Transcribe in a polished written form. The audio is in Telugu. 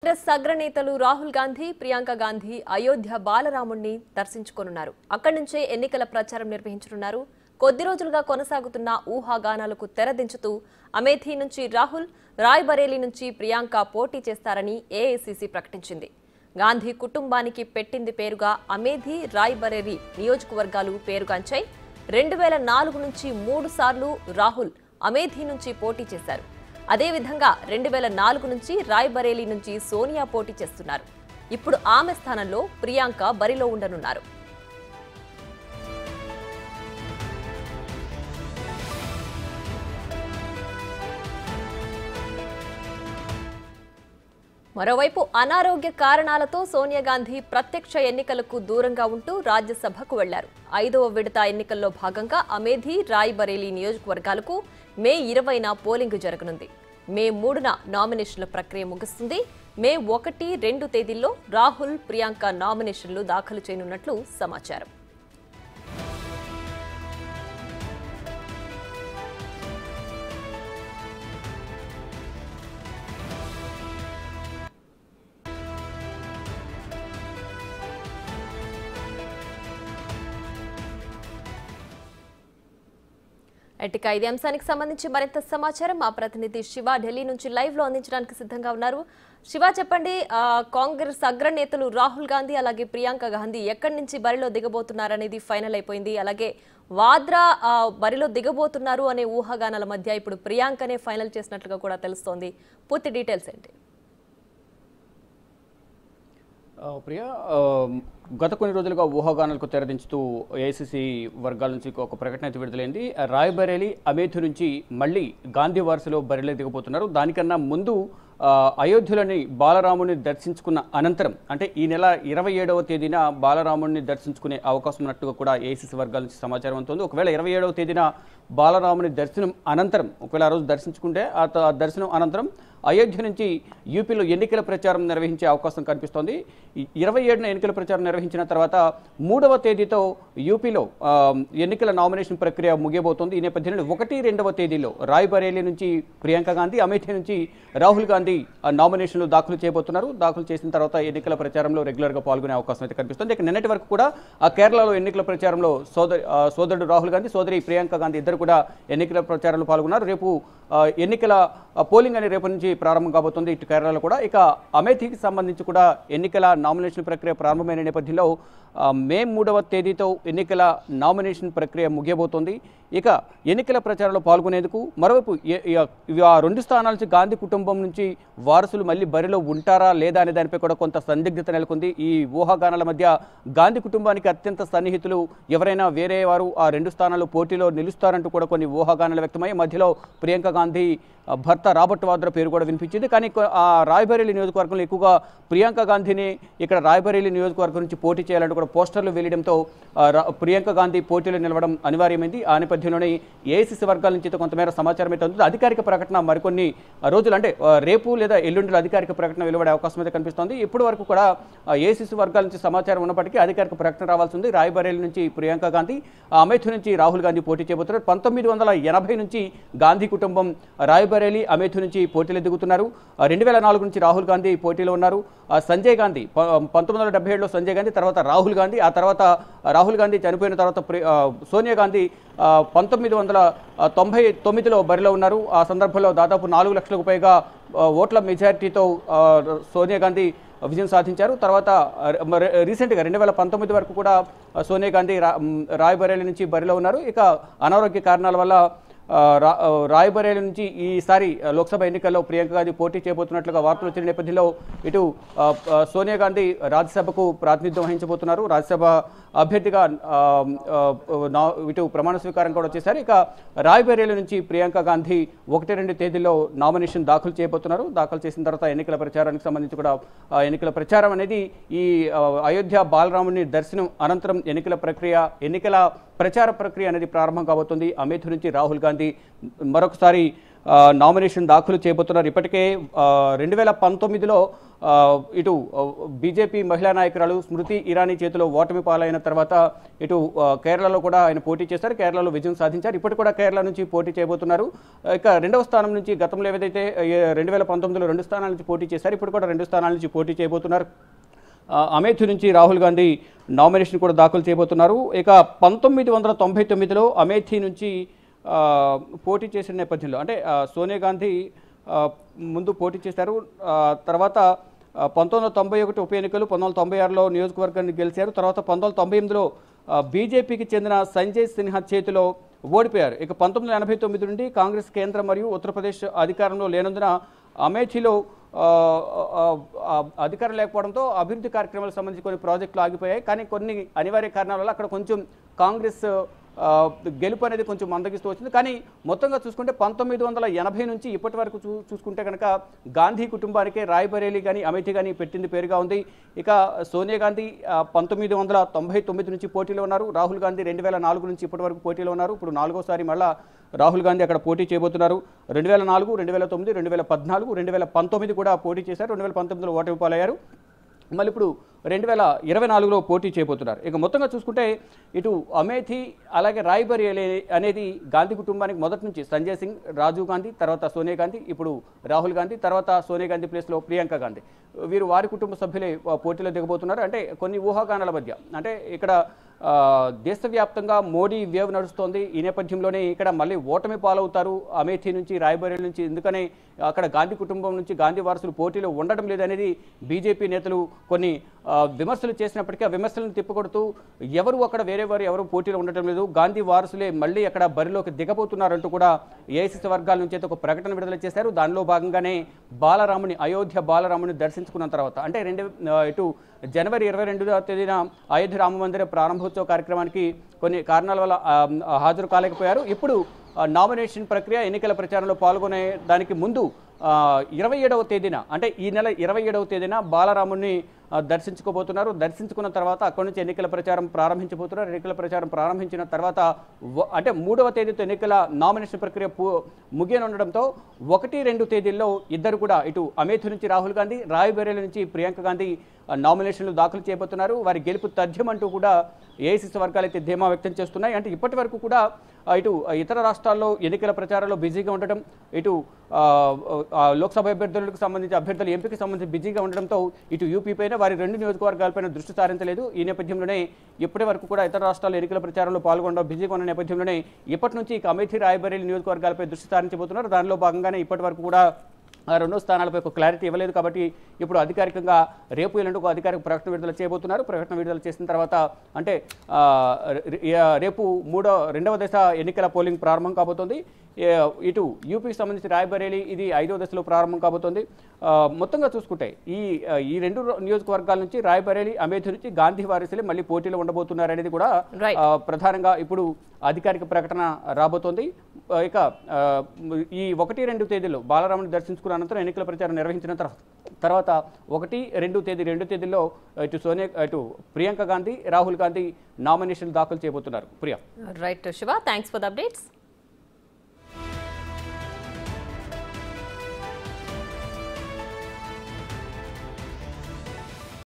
కాంగ్రెస్ అగ్రనేతలు రాహుల్ గాంధీ, ప్రియాంక గాంధీ అయోధ్య బాలరాముడిని దర్శించుకోనున్నారు. అక్కడి నుంచే ఎన్నికల ప్రచారం నిర్వహించనున్నారు. కొద్ది రోజులుగా కొనసాగుతున్న ఊహాగానాలకు తెరదించుతూ అమేథీ నుంచి రాహుల్, రాయ్బరేలీ నుంచి ప్రియాంక పోటీ చేస్తారని ఏఐసీసీ ప్రకటించింది. గాంధీ కుటుంబానికి పెట్టింది పేరుగా అమేథీ, రాయ్బరేలీ నియోజకవర్గాలు పేరుగాంచాయి. 2004 నుంచి 3 సార్లు రాహుల్ అమేథీ నుంచి పోటీ చేశారు. అదేవిధంగా 2004 నుంచి రాయ్బరేలీ నుంచి సోనియా పోటీ చేస్తున్నారు. ఇప్పుడు ఆమె స్థానంలో ప్రియాంక బరిలో ఉండనున్నారు. మరోవైపు అనారోగ్య కారణాలతో సోనియా గాంధీ ప్రత్యక్ష ఎన్నికలకు దూరంగా ఉంటూ రాజ్యసభకు వెళ్లారు. 5వ విడత ఎన్నికల్లో భాగంగా అమేథీ, రాయ్బరేలీ నియోజకవర్గాలకు మే 20న పోలింగ్ జరగనుంది. మే 3న నామినేషన్ల ప్రక్రియ ముగుస్తుంది. మే 1, 2 తేదీల్లో రాహుల్, ప్రియాంక నామినేషన్లు దాఖలు చేయనున్నట్లు సమాచారం. ఇక ఇదే అంశానికి సంబంధించి మరింత సమాచారం మా ప్రతినిధి శివ ఢిల్లీ నుంచి లైవ్ లో అందించడానికి సిద్ధంగా ఉన్నారు. శివ, చెప్పండి, కాంగ్రెస్ అగ్రనేతలు రాహుల్ గాంధీ అలాగే ప్రియాంక గాంధీ ఎక్కడి నుంచి బరిలో దిగబోతున్నారనేది ఫైనల్ అయిపోయింది. అలాగే వాద్రా బరిలో దిగబోతున్నారు అనే ఊహాగానాల మధ్య ఇప్పుడు ప్రియాంకనే ఫైనల్ చేసినట్లుగా కూడా తెలుస్తోంది. పూర్తి డీటెయిల్స్ ఏంటి? ప్రియా, గత కొన్ని రోజులుగా ఊహాగానాలకు తెరదించుతూ ఏఐసీసీ వర్గాల నుంచి ఒక ప్రకటన అయితే విడుదలైంది. రాయ్బరేలీ, అమేథీ నుంచి మళ్ళీ గాంధీ వారసులో బరిలో దిగబోతున్నారు. దానికన్నా ముందు అయోధ్యలోని బాలరాముడిని దర్శించుకున్న అనంతరం, అంటే ఈ నెల 27వ తేదీన బాలరాముడిని దర్శించుకునే అవకాశం ఉన్నట్టుగా కూడా ఏఐసీసీ వర్గాల నుంచి సమాచారం అందుతుంది. ఒకవేళ 27వ తేదీన బాలరాముని దర్శనం అనంతరం, ఒకవేళ ఆ రోజు దర్శించుకుంటే ఆ దర్శనం అనంతరం అయోధ్య నుంచి యూపీలో ఎన్నికల ప్రచారం నిర్వహించే అవకాశం కనిపిస్తోంది. 27న ఎన్నికల ప్రచారం నిర్వహించిన తర్వాత 3వ తేదీతో యూపీలో ఎన్నికల నామినేషన్ ప్రక్రియ ముగియబోతోంది. ఈ నేపథ్యంలో 1, 2వ తేదీలో రాయ్బరేలీ నుంచి ప్రియాంక గాంధీ, అమేథీ నుంచి రాహుల్ గాంధీ నామినేషన్లు దాఖలు చేయబోతున్నారు. దాఖలు చేసిన తర్వాత ఎన్నికల ప్రచారంలో రెగ్యులర్గా పాల్గొనే అవకాశం అయితే కనిపిస్తుంది. ఇక నిన్నటి వరకు కూడా కేరళలో ఎన్నికల ప్రచారంలో సోదరుడు రాహుల్ గాంధీ, సోదరి ప్రియాంక గాంధీ ఇద్దరు కూడా ఎన్నికల ప్రచారంలో పాల్గొన్నారు. రేపు ఎన్నికల పోలింగ్ అని రేపు నుంచి ప్రారంభం కాబోతుంది ఇటు కేరళలో కూడా. ఇక అమేథీకి సంబంధించి కూడా ఎన్నికల నామినేషన్ ప్రక్రియ ప్రారంభమైన నేపథ్యంలో మే 3వ తేదీతో ఎన్నికల నామినేషన్ ప్రక్రియ ముగియబోతోంది. ఇక ఎన్నికల ప్రచారంలో పాల్గొనేందుకు మరోవైపు ఆ 2 స్థానాల నుంచి గాంధీ కుటుంబం నుంచి వారసులు మళ్ళీ బరిలో ఉంటారా లేదా అనే దానిపై కూడా కొంత సందిగ్ధత నెలకొంది. ఈ ఊహాగానాల మధ్య గాంధీ కుటుంబానికి అత్యంత సన్నిహితులు ఎవరైనా వేరే వారు ఆ 2 స్థానాలు పోటీలో నిలుస్తారంటూ కూడా కొన్ని ఊహాగానాలు వ్యక్తమై మధ్యలో ప్రియాంక గాంధీ భర్త రాబర్ట్ వాద్రా పేరు కూడా వినిపించింది. కానీ ఆ రాయ్బరేలీ నియోజకవర్గంలో ఎక్కువగా ప్రియాంక గాంధీని ఇక్కడ రాయ్బరేలీ నియోజకవర్గం నుంచి పోటీ చేయాలంటూ కూడా పోస్టర్లు వెళ్లడంతో ప్రియాంక గాంధీ పోటీలో నిలవడం అనివార్యమైంది. ఆ నేపథ్యంలోనే ఏఐసీసీ వర్గాల నుంచి కొంతమేర సమాచారం అయితే ఉంది. అధికారిక ప్రకటన మరికొన్ని రోజులు, అంటే రేపు లేదా ఎల్లుండిలో అధికారిక ప్రకటన వెలువడే అవకాశం అయితే కనిపిస్తోంది. ఇప్పటి వరకు కూడా ఏఐసీసీ వర్గాల నుంచి సమాచారం ఉన్నప్పటికీ అధికారిక ప్రకటన రావాల్సి ఉంది. రాయ్బరేలీ నుంచి ప్రియాంక గాంధీ, అమేథీ నుంచి రాహుల్ గాంధీ పోటీ చేయబోతున్నారు. 1980 నుంచి గాంధీ కుటుంబం రాయ్బరేలీ, అమేథీ నుంచి పోటీలో దిగుతున్నారు. 2004 నుంచి రాహుల్ గాంధీ పోటీలో ఉన్నారు. సంజయ్ గాంధీ 1977లో సంజయ్ గాంధీ, తర్వాత రాహుల్ గాంధీ, ఆ తర్వాత రాహుల్ గాంధీ చనిపోయిన తర్వాత సోనియా గాంధీ 1999లో బరిలో ఉన్నారు. ఆ సందర్భంలో దాదాపు 4 లక్షలకు పైగా ఓట్ల మెజారిటీతో సోనియా గాంధీ విజయం సాధించారు. తర్వాత రీసెంట్గా 2019 వరకు కూడా సోనియా గాంధీ రాయ్బరేలీ నుంచి బరిలో ఉన్నారు. ఇక అనారోగ్య కారణాల వల్ల రాయ్బరేలీ నుంచి ఈసారి లోక్సభ ఎన్నికల్లో ప్రియాంక గాంధీ పోటీ చేయబోతున్నట్లుగా వార్తలు వచ్చిన నేపథ్యంలో ఇటు సోనియా గాంధీ రాజ్యసభకు ప్రాతినిధ్యం వహించబోతున్నారు. రాజ్యసభ అభ్యర్థిగా ఇటు ప్రమాణ స్వీకారం కూడా చేశారు. ఇక రాయ్బరేలీ నుంచి ప్రియాంక గాంధీ 1, 2 తేదీల్లో నామినేషన్ దాఖలు చేయబోతున్నారు. దాఖలు చేసిన తర్వాత ఎన్నికల ప్రచారానికి సంబంధించి కూడా ఎన్నికల ప్రచారం అనేది ఈ అయోధ్య బాలరాముని దర్శనం అనంతరం ఎన్నికల ప్రచార ప్రక్రియ అనేది ప్రారంభం కాబోతుంది. అమేథీ నుంచి రాహుల్ గాంధీ మరొకసారి నామినేషన్ దాఖలు చేయబోతున్నారు. ఇప్పటికే 2019లో ఇటు బీజేపీ మహిళా నాయకురాలు స్మృతి ఇరానీ చేతిలో ఓటమి పాలైన తర్వాత ఇటు కేరళలో కూడా ఆయన పోటీ చేశారు. కేరళలో విజయం సాధించారు. ఇప్పటి కూడా కేరళ నుంచి పోటీ చేయబోతున్నారు. ఇక రెండవ స్థానం నుంచి గతంలో ఏదైతే 2019లో 2 స్థానాల నుంచి పోటీ చేశారు, ఇప్పుడు కూడా 2 స్థానాల నుంచి పోటీ చేయబోతున్నారు. అమేథీ నుంచి రాహుల్ గాంధీ నామినేషన్ కూడా దాఖలు చేయబోతున్నారు. ఇక 1999లో అమేథీ నుంచి పోటీ చేసిన నేపథ్యంలో అంటే సోనియా గాంధీ ముందు పోటీ చేశారు. తర్వాత 1991 ఉప ఎన్నికలు, 1996లో నియోజకవర్గాన్ని గెలిచారు. తర్వాత 1998లో బీజేపీకి చెందిన సంజయ్ సిన్హా చేతిలో ఓడిపోయారు. ఇక 1989 నుండి కాంగ్రెస్ కేంద్రం మరియు ఉత్తరప్రదేశ్ అధికారంలో లేనందున అమేథీలో అధికారం లేకపోవడంతో అభివృద్ధి కార్యక్రమాలకు సంబంధించి కొన్ని ప్రాజెక్టులు ఆగిపోయాయి. కానీ కొన్ని అనివార్య కారణాల వల్ల అక్కడ కొంచెం కాంగ్రెస్ గెలుపు అనేది కొంచెం మందగిస్తూ వచ్చింది. కానీ మొత్తంగా చూసుకుంటే 1980 నుంచి ఇప్పటి వరకు చూసుకుంటే కనుక గాంధీ కుటుంబానికే రాయ్బరేలీ కానీ అమేథీ కానీ పెట్టింది పేరుగా ఉంది. ఇక సోనియా గాంధీ 1999 నుంచి పోటీలో ఉన్నారు. రాహుల్ గాంధీ 2004 నుంచి ఇప్పటి వరకు పోటీలో ఉన్నారు. ఇప్పుడు 4వసారి మళ్ళా రాహుల్ గాంధీ అక్కడ పోటీ చేయబోతున్నారు. 2004, 2009, 2014, 2019 కూడా పోటీ చేశారు. 2019లో ఓటమి పాలయ్యారు. మళ్ళీ ఇప్పుడు 2024లో పోటీ చేయబోతున్నారు. ఇక మొత్తంగా చూసుకుంటే ఇటు అమేథీ అలాగే రాయ్బరేలీ అనేది గాంధీ కుటుంబానికి మొదటి నుంచి సంజయ్ సింగ్, రాజీవ్ గాంధీ, తర్వాత సోనియా గాంధీ, ఇప్పుడు రాహుల్ గాంధీ, తర్వాత సోనియా గాంధీ ప్లేస్లో ప్రియాంక గాంధీ, వీరు వారి కుటుంబ సభ్యులే పోటీలో దిగబోతున్నారు. అంటే కొన్ని ఊహాగానాల మధ్య అంటే ఇక్కడ దేశవ్యాప్తంగా మోడీ వేవ్ నడుస్తోంది. ఈ నేపథ్యంలోనే ఇక్కడ మళ్ళీ ఓటమి పాలవుతారు అమేథీ నుంచి, రాయ్బరేలీ నుంచి. ఎందుకనే అక్కడ గాంధీ కుటుంబం నుంచి గాంధీ వారసులు పోటీలో ఉండడం లేదనేది బీజేపీ నేతలు కొన్ని విమర్శలు చేసినప్పటికీ ఆ విమర్శలను తిప్పికొడుతూ ఎవరు అక్కడ వేరే వారు ఎవరు పోటీలో ఉండటం లేదు, గాంధీ వారసులే మళ్ళీ అక్కడ బరిలోకి దిగబోతున్నారంటూ కూడా ఏఐసీసీ వర్గాల నుంచి అయితే ఒక ప్రకటన విడుదల చేశారు. దానిలో భాగంగానే బాలరాముని, అయోధ్య బాలరాముని దర్శించుకున్న తర్వాత అంటే ఇటు జనవరి 22వ తేదీన అయోధ్య రామ మందిర ప్రారంభోత్సవ కార్యక్రమానికి కొన్ని కారణాల వల్ల హాజరు కాలేకపోయారు. ఇప్పుడు నామినేషన్ ప్రక్రియ, ఎన్నికల ప్రచారంలో పాల్గొనే దానికి ముందు 27వ తేదీన అంటే ఈ నెల 27వ తేదీన బాలరాముని దర్శించుకోబోతున్నారు. దర్శించుకున్న తర్వాత అక్కడి నుంచి ఎన్నికల ప్రచారం ప్రారంభించబోతున్నారు. ఎన్నికల ప్రచారం ప్రారంభించిన తర్వాత అంటే 3వ తేదీతో ఎన్నికల నామినేషన్ ప్రక్రియ ముగియనుండడంతో 1-2 తేదీల్లో ఇద్దరు కూడా ఇటు అమేథీ నుంచి రాహుల్ గాంధీ, రాయ్బరేలీ నుంచి ప్రియాంక గాంధీ నామినేషన్లు దాఖలు చేయబోతున్నారు. వారి గెలుపు తథ్యమంటూ కూడా ఏఐసీసీ వర్గాలు అయితే ధీమా వ్యక్తం చేస్తున్నాయి. అంటే ఇప్పటి వరకు కూడా ఇటు ఇతర రాష్ట్రాల్లో ఎన్నికల ప్రచారంలో బిజీగా ఉండటం, ఇటు లోక్సభ అభ్యర్థులకు సంబంధించి అభ్యర్థుల ఎంపికకి సంబంధించి బిజీగా ఉండడంతో ఇటు యూపీ పైన వారి 2 నియోజకవర్గాలపైన దృష్టి సారించలేదు. ఈ నేపథ్యంలోనే ఇప్పటి వరకు కూడా ఇతర రాష్ట్రాల్లో ఎన్నికల ప్రచారంలో పాల్గొనడం బిజీగా ఉన్న నేపథ్యంలోనే ఇప్పటి నుంచి అమేథీ, రాయ్బరేలీ నియోజకవర్గాలపై దృష్టి సారించబోతున్నారు. దానిలో భాగంగానే ఇప్పటి వరకు కూడా 2 స్థానాలపై ఒక క్లారిటీ ఇవ్వలేదు. కాబట్టి ఇప్పుడు అధికారికంగా రేపు ఎల్లుండి ఒక అధికారిక ప్రకటన విడుదల చేయబోతున్నారు. ప్రకటన విడుదల చేసిన తర్వాత అంటే రేపు 2వ దశ ఎన్నికల పోలింగ్ ప్రారంభం కాబోతోంది. ఇటు యూపీకి సంబంధించి రాయ్బరేలీ ఇది 5వ దశలో ప్రారంభం కాబోతోంది. మొత్తంగా చూసుకుంటే ఈ 2 నియోజకవర్గాల నుంచి రాయ్బరేలీ, అమేథీ నుంచి గాంధీ వారసులే మళ్ళీ పోటీలో ఉండబోతున్నారు అనేది కూడా ప్రధానంగా ఇప్పుడు అధికారిక ప్రకటన రాబోతోంది. ఇక ఈ 1-2 తేదీల్లో బాలరాముని దర్శించుకున్న అనంతరం ఎన్నికల ప్రచారం నిర్వహించిన తర్వాత 1-2 తేదీల్లో ఇటు ప్రియాంక గాంధీ, రాహుల్ గాంధీ నామినేషన్ దాఖలు చేయబోతున్నారు. Priya. Right Shiva, thanks for the updates.